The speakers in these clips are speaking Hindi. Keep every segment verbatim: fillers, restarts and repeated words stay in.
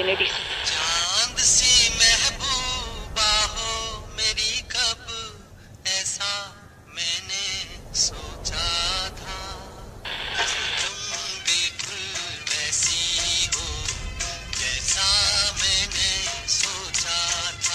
केनेडी से। चांद सी महबूबा हो मेरी, कब ऐसा मैंने सोचा था। तुम बिल्कुल वैसी हो जैसा मैंने सोचा था।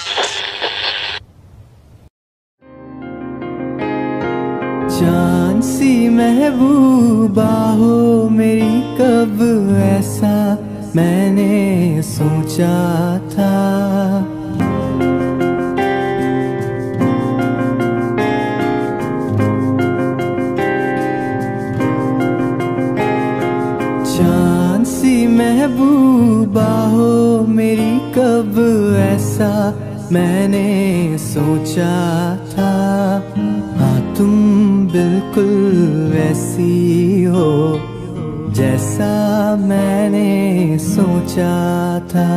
चांद सी महबूबा हो मेरी, कब ऐसा मैंने सोचा था। चांद सी महबूबा हो मेरी, कब ऐसा मैंने सोचा था। हाँ तुम बिल्कुल वैसी हो जैसा मैंने सोचा था।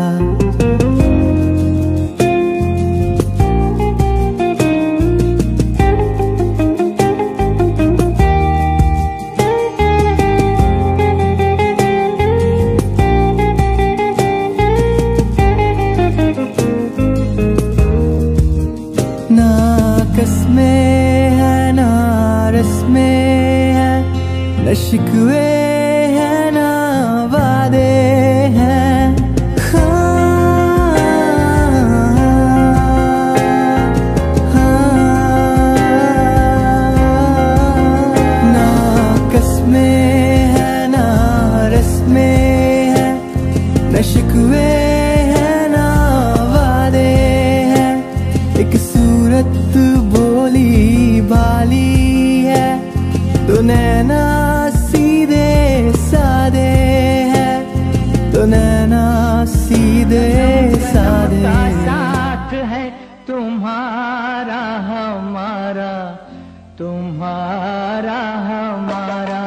ना कसमें है ना रस्में है, न शिकवे है ना वादे हैं। हाँ, हाँ, ना कसमें है ना रस्में है, न शिकवे है ना वादे हैं। एक सूरत बोली भाली है, तो नैना सीधे सादे हैं, तो नैना सीधे सादे। साथ है तुम्हारा हमारा, तुम्हारा हमारा।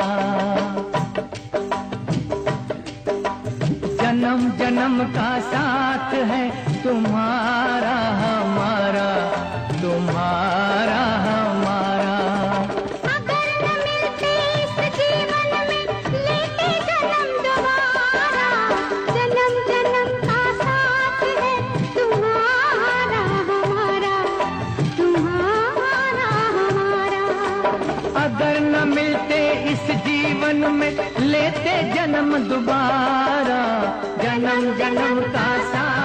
जन्म जन्म का साथ है तुम्हारा हमारा, तुम्हारा हमारा। अगर न मिलते इस जीवन में, लेते जन्म दोबारा। जन्म जन्म का साथ है तुम्हारा हमारा, तुम्हारा हमारा। अगर न मिलते इस जीवन में, लेते जन्म दोबारा। जन्म जन्म का साथ